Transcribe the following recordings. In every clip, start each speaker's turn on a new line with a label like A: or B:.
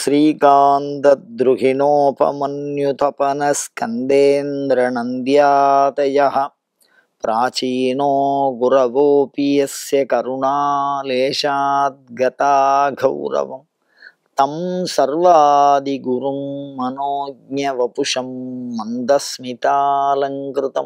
A: श्रीकान्तद्रुहिणोपमन्युतपनस्कन्देन्द्रनन्द्यातयः प्राचीनो गुरवोऽपि यस्य करुणालेशाद्गता गौरवम् तं सर्वादिगुरुं मनोज्ञवपुषं मन्दस्मितालङ्कृतं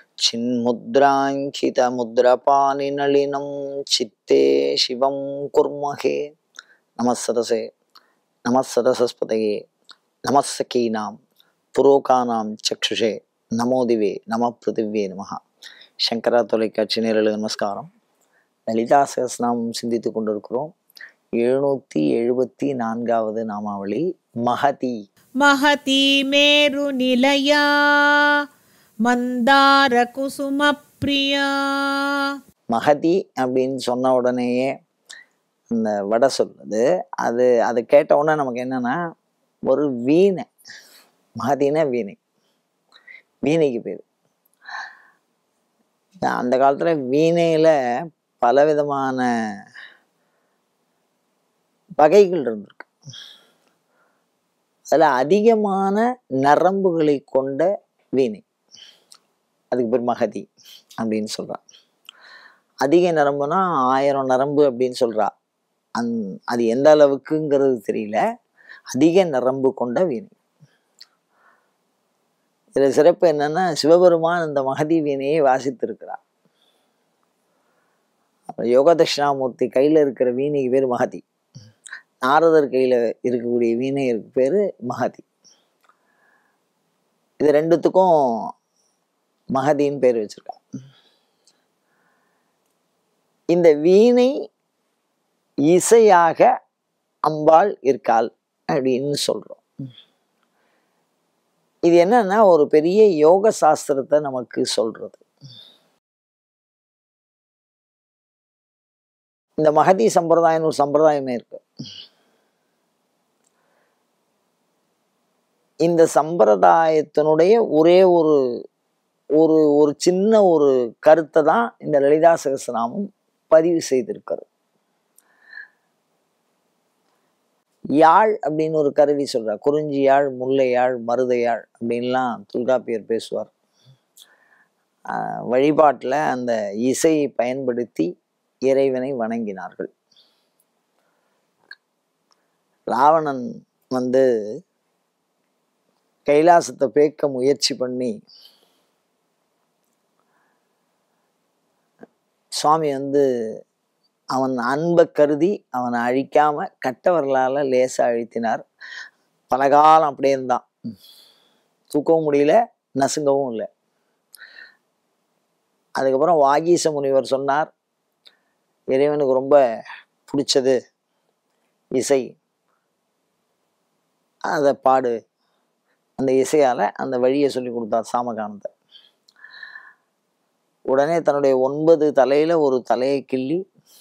A: चिन्मुद्राङ्कितमुद्रपाणिनलिनं चित्ते शिवं कुर्महे। நமஸ்ஸதசே நமஸ்ஸதசஸ்பதயே நமஸ்ஸகீனாம் புரோகானாம் சக்ஷுஷே நமோதிவே நம பிருத்திவே நமஹ. சங்கரா தொலைக்காட்சி நேயர்களுக்கு நமஸ்காரம். லலிதா சகஸ்ரநாமம் சிந்தித்து கொண்டிருக்கிறோம். 774வது நாமாவளி மகதி.
B: மகதி மேரு நிலையா மந்தார குசும பிரியா.
A: மகதி அப்படின்னு சொன்ன உடனேயே இந்த வடை சொல்லுது. அது கேட்ட உடனே நமக்கு என்னன்னா ஒரு வீணை. மகதினா வீணை, வீணைக்கு பேர். அந்த காலத்துல வீணையில பலவிதமான வகைகள் இருந்திருக்கு. அதுல அதிகமான நரம்புகளை கொண்ட வீணை, அதுக்கு பேர் மகதி அப்படின்னு சொல்றா. அதிக நரம்புனா 1000 நரம்பு அப்படின்னு சொல்றா. அது எந்த அளவுக்குங்கிறது தெரியல. அதிக நரம்பு கொண்ட வீணை. இதுல சிறப்பு என்னன்னா, சிவபெருமான் இந்த மகதி வீணையை வாசித்திருக்கிறார். யோக தட்சிணாமூர்த்தி கையில இருக்கிற வீணைக்கு பேர் மகதி. நாரதர் கையில இருக்கக்கூடிய வீணைக்கு பேரு மகதி. இது ரெண்டுத்துக்கும் மகதின்னு பேர் வச்சிருக்காங்க. இந்த வீணை இசையாக அம்பாள் இருக்காள் அப்படின்னு சொல்றோம். இது என்னன்னா ஒரு பெரிய யோக சாஸ்திரத்தை நமக்கு சொல்றது. இந்த மகதி சம்பிரதாயம் ஒரு சம்பிரதாயமே இருக்கு. இந்த சம்பிரதாயத்தினுடைய ஒரே ஒரு ஒரு ஒரு சின்ன ஒரு கருத்தை தான் இந்த லலிதா சகஸ்ரநாமம் பதிவு செய்திருக்கிறது. யாழ் அப்படின்னு ஒரு கருவி சொல்றார். குறிஞ்சி யாழ், முல்லை யாழ், மருத யாழ் அப்படின்லாம் தொல்காப்பியர் பேசுவார். வழிபாட்டில் அந்த இசையை பயன்படுத்தி இறைவனை வணங்கினார்கள். ராவணன் கைலாசத்தை பேக்க முயற்சி பண்ணி சுவாமி அவன் அன்பை கருதி அவனை அழிக்காம கட்டவர்களால லேசா அழுத்தினார். பல காலம் அப்படியே இருந்தான். தூக்கவும் முடியல, நசுங்கவும் இல்லை. அதுக்கப்புறம் வாகீச முனிவர் சொன்னார், இறைவனுக்கு ரொம்ப பிடிச்சது இசை, அதை பாடு. அந்த இசையால அந்த வழியை சொல்லி கொடுத்தார் சாமகானத்தை. உடனே தன்னுடைய 9 தலையில ஒரு தலையை கிள்ளி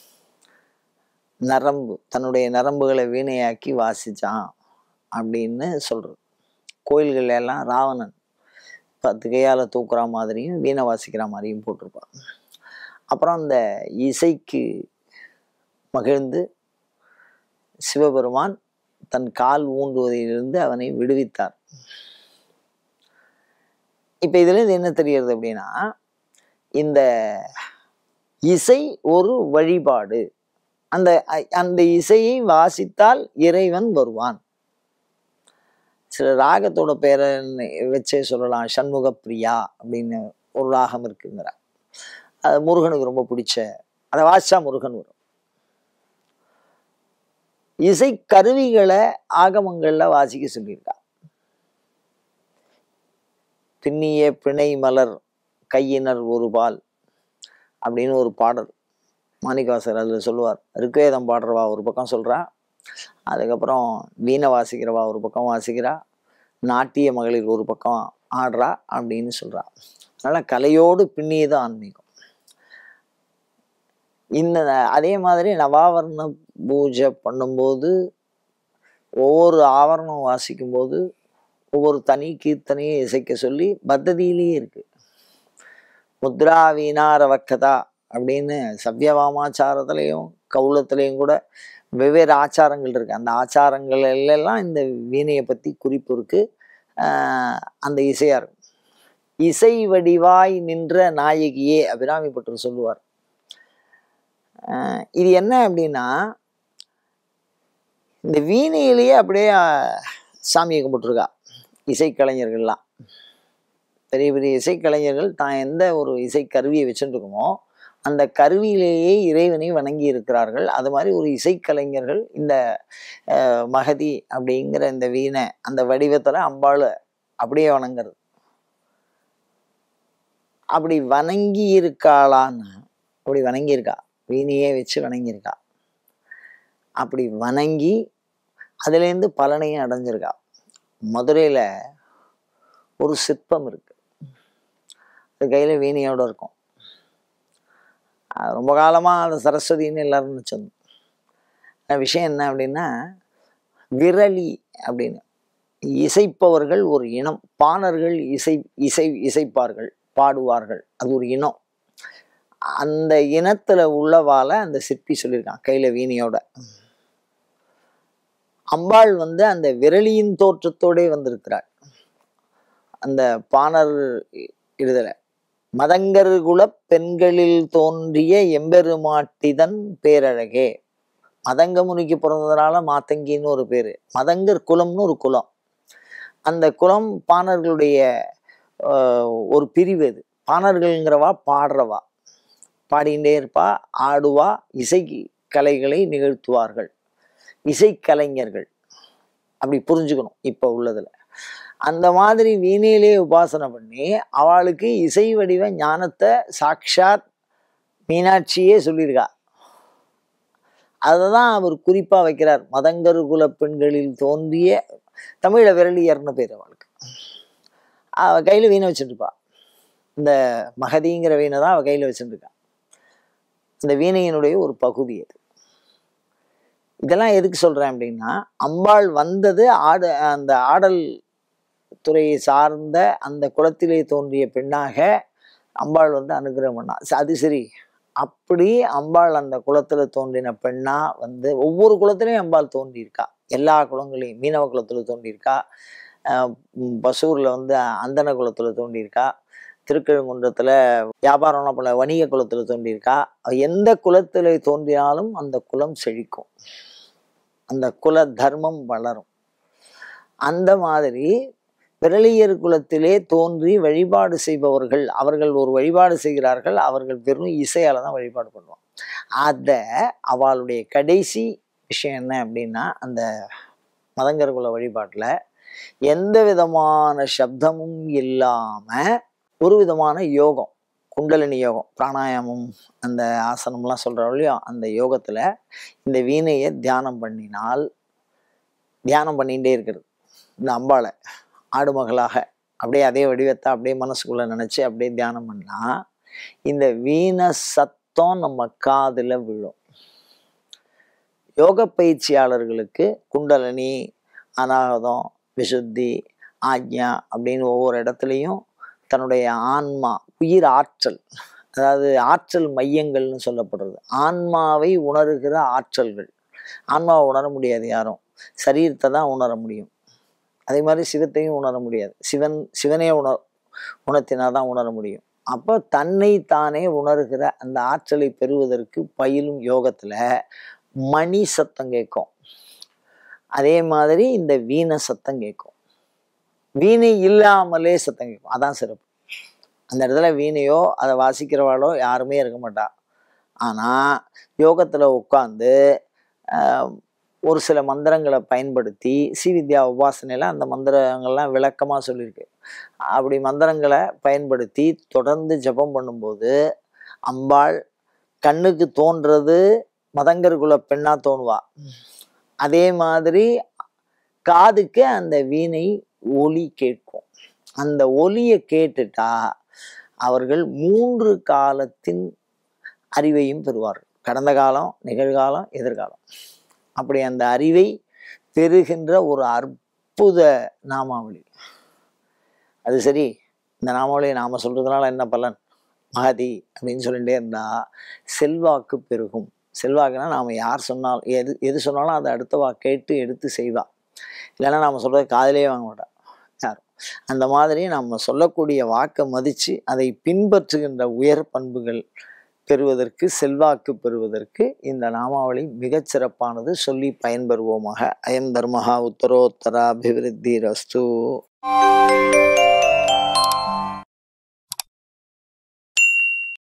A: தன்னுடைய நரம்புகளை வீணையாக்கி வாசிச்சான் அப்படின்னு சொல்றது. கோயில்கள் எல்லாம் ராவணன் 10 கையால தூக்குற மாதிரியும் வீணை வாசிக்கிற மாதிரியும் போட்டிருப்பான். அப்புறம் அந்த இசைக்கு மகிழ்ந்து சிவபெருமான் தன் கால் ஊன்றுவதிலிருந்து அவனை விடுவித்தார். இப்ப இதுல இருந்து என்ன தெரிகிறது அப்படின்னா, இந்த இசை ஒரு வழிபாடு. அந்த இசையை வாசித்தால் இறைவன் வருவான். சில ராகத்தோட பேரை வச்சே சொல்லலாம். சண்முக பிரியா அப்படின்னு ஒரு ராகம் இருக்குங்கிற, அது முருகனுக்கு ரொம்ப பிடிச்ச, அதை வாசிச்சா முருகன் வரும். இசை கருவிகளை ஆகமங்கள்ல வாசிக்க சொல்லியிருக்கா. பின்னிய பிணை மலர் கையினர் ஒரு பால் அப்படின்னு ஒரு பாடல் மாணிக்கவாசகர் அதில் சொல்லுவார். ருக்வேதம் பாடுறவா ஒரு பக்கம் சொல்றா, அதுக்கப்புறம் வீணை வாசிக்கிறவா ஒரு பக்கம் வாசிக்கிறா, நாட்டிய மகளிர் ஒரு பக்கம் ஆடுறா அப்படின்னு சொல்றா. அதனால கலையோடு பின்னியது ஆன்மீகம். அதே மாதிரி நவாவரண பூஜை பண்ணும்போது ஒவ்வொரு ஆவரணம் வாசிக்கும் போது ஒவ்வொரு தனி கீர்த்தனையை இசைக்க சொல்லி பத்ததியிலேயே இருக்கு. முத்ரா வீணார வக்கதா அப்படின்னு சவ்யவாமாச்சாரத்திலையும் கவுளத்திலையும் கூட வெவ்வேறு ஆச்சாரங்கள் இருக்கு. அந்த ஆச்சாரங்கள் எல்லாம் இந்த வீணையை பத்தி குறிப்பு இருக்கு. அந்த இசையா இருக்கும். இசை வடிவாய் நின்ற நாயகியே அபிராமி பட்டர் சொல்லுவார். இது என்ன அப்படின்னா, இந்த வீணையிலேயே அப்படியே சாமியை கும்பிட்டுருக்கா இசைக்கலைஞர்கள்லாம். பெரிய பெரிய இசைக்கலைஞர்கள் தான் எந்த ஒரு இசை கருவியை வச்சுருக்கோமோ அந்த கருவியிலேயே இறைவனை வணங்கி இருக்கிறார்கள். அது மாதிரி ஒரு இசைக்கலைஞர்கள் இந்த மகதி அப்படிங்கிற இந்த வீணை அந்த வடிவத்தில் அம்பாள் அப்படியே வணங்குறது. அப்படி வணங்கி இருக்காளான்னு, அப்படி வணங்கியிருக்கா, வீணையே வச்சு வணங்கியிருக்கா. அப்படி வணங்கி அதுலேருந்து பலனையும் அடைஞ்சிருக்கா. மதுரையில் ஒரு சிற்பம் இருக்கு, அது கையில் வீணையோடு இருக்கும். ரொம்ப காலமாக அந்த சரஸ்வதின்னு எல்லாரும் நினச்சிருந்தோம். விஷயம் என்ன அப்படின்னா, விரலி அப்படின்னு இசைப்பவர்கள் ஒரு இனம். பாணர்கள் இசைப்பார்கள், பாடுவார்கள், அது ஒரு இனம். அந்த இனத்துல உள்ளவால அந்த சிற்பி சொல்லியிருக்கான் கையில வீணையோட. அம்பாள் அந்த விரலியின் தோற்றத்தோட வந்திருக்கிறாள். அந்த பாணர் இதுல மதங்கர் குல பெண்களில் தோன்றிய எம்பெருமாட்டிதன் பேரழகே. மதங்க முனிக்கு பிறந்ததுனால மாத்தங்கின்னு ஒரு பேரு, மதங்கர் குலம்னு ஒரு குலம். அந்த குலம் பாணர்களுடைய ஒரு பிரிவு. அது பாணர்கள்ங்கிறவா பாடுறவா, பாடிண்டே இருப்பா, ஆடுவா, இசை கலைகளை நிகழ்த்துவார்கள், இசைக்கலைஞர்கள். அப்படி புரிஞ்சுக்கணும் இப்ப உள்ளதுல. அந்த மாதிரி வீணையிலே உபாசனை பண்ணி அவளுக்கு இசை வடிவ ஞானத்தை சாக்ஷாத் மீனாட்சியே சொல்லியிருக்கா. அததான் அவர் குறிப்பா வைக்கிறார். மதங்கரு குல பெண்களில் தோன்றிய, தமிழ விரலியர்னு பேர் அவளுக்கு. அவ கையில வீணை வச்சுருப்பா. இந்த மகதிங்கிற வீணை தான் அவ கையில வச்சுருக்கா. இந்த வீணையினுடைய ஒரு பகுதி அது. இதெல்லாம் எதுக்கு சொல்றேன் அப்படின்னா, அம்பாள் வந்தது அந்த ஆடல் துறையை சார்ந்த அந்த குலத்திலே தோன்றிய பெண்ணாக அம்பாள் அனுகிரகம் பண்ணா. அது சரி, அப்படி அம்பாள் அந்த குலத்துல தோன்றின பெண்ணா ஒவ்வொரு குலத்திலையும் அம்பாள் தோன்றியிருக்கா. எல்லா குலங்களையும், மீனவ குலத்துல தோன்றியிருக்கா, பசூர்ல அந்தன குலத்துல தோன்றியிருக்கா, திருக்கழுங்குன்றத்துல வியாபாரம் பண்ண வணிக குலத்துல தோன்றியிருக்கா. எந்த குலத்துல தோன்றினாலும் அந்த குலம் செழிக்கும், அந்த குல தர்மம் வளரும். அந்த மாதிரி விரலியர் குலத்திலே தோன்றி வழிபாடு செய்பவர்கள், அவர்கள் ஒரு வழிபாடு செய்கிறார்கள். அவர்கள் வெறும் இசையால தான் வழிபாடு பண்ணுவாங்க. அவளுடைய கடைசி விஷயம் என்ன அப்படின்னா, அந்த மதங்கர் குல வழிபாட்டுல எந்த விதமான சப்தமும் இல்லாம ஒரு விதமான யோகம், குண்டலினி யோகம், பிராணாயாமம், அந்த ஆசனம்லாம் சொல்றோம் இல்லையோ, அந்த யோகத்துல இந்த வீணையை தியானம் பண்ணினால், தியானம் பண்ணிகிட்டே இருக்கிறது இந்த அம்பாளை ஆடுமகளாக, அப்படியே அதே வடிவத்தை அப்படியே மனசுக்குள்ள நினைச்சு அப்படியே தியானம் பண்ணா இந்த வீணை சத்தம் நம்ம காதுல விழும். யோக பயிற்சியாளர்களுக்கு குண்டலினி, அநாகதம், விசுத்தி, ஆக்ஞா அப்படின்னு ஒவ்வொரு இடத்துலையும் தன்னுடைய ஆன்மா, உயிர் ஆற்றல், அதாவது ஆற்றல் மையங்கள்னு சொல்லப்படுறது, ஆன்மாவை உணர்கிற ஆற்றல்கள். ஆன்மாவை உணர முடியாது யாரும், சரீரத்தை தான் உணர முடியும். அதே மாதிரி சிவத்தையும் உணர முடியாது. சிவனே உணர்த்தினாதான் உணர முடியும். அப்போ தன்னை தானே உணர்கிற அந்த ஆற்றலை பெறுவதற்கு பயிலும் யோகத்துல மணி சத்தம் கேட்கும். அதே மாதிரி இந்த வீணை சத்தம் கேட்கும். வீணை இல்லாமலே சத்தம் கேட்கும். அதான் சிறப்பு. அந்த இடத்துல வீணையோ அதை வாசிக்கிறவாளோ யாருமே இருக்க மாட்டா. ஆனா யோகத்துல உட்காந்து ஒரு சில மந்திரங்களை பயன்படுத்தி, ஸ்ரீவித்யா உபாசனையில அந்த மந்திரங்கள்லாம் விளக்கமா சொல்லியிருக்கு. அப்படி மந்திரங்களை பயன்படுத்தி தொடர்ந்து ஜபம் பண்ணும்போது அம்பாள் கண்ணுக்கு தோன்றது மதங்கர் குல பெண்ணா தோணுவா. அதே மாதிரி காதுக்கு அந்த வீணை ஒலி கேட்கும். அந்த ஒலியை கேட்டுட்டா அவர்கள் 3 காலத்தின் அறிவையும் பெறுவார்கள். கடந்த காலம், நிகழ்காலம், எதிர்காலம். அப்படி அந்த அறிவை பெறுகின்ற ஒரு அற்புத நாமாவளி. அது சரி, இந்த நாமாவளியை நாம சொல்றதுனால என்ன பலன்? மகதி அப்படின்னு சொல்லிட்டே இருந்தா செல்வாக்கு பெருகும். செல்வாக்குன்னா நாம் யார் சொன்னாலும் எது சொன்னாலும் அதை அடுத்தவா கேட்டு எடுத்து செய்வா. இல்லைன்னா நாம் சொல்கிறது காதிலே வாங்க மாட்டா யாரும். அந்த மாதிரி நம்ம சொல்லக்கூடிய வாக்கை மதித்து அதை பின்பற்றுகின்ற உயர் பண்புகள் பெறுவதற்கு, செல்வாக்கு பெறுவதற்கு இந்த நாமாவளி மிகச்சிறப்பானது. சொல்லி பயன்பெறுவோமாக. அயம் தர்மஹா உத்தரோத்தராபிவிருத்தி ரஸ்து.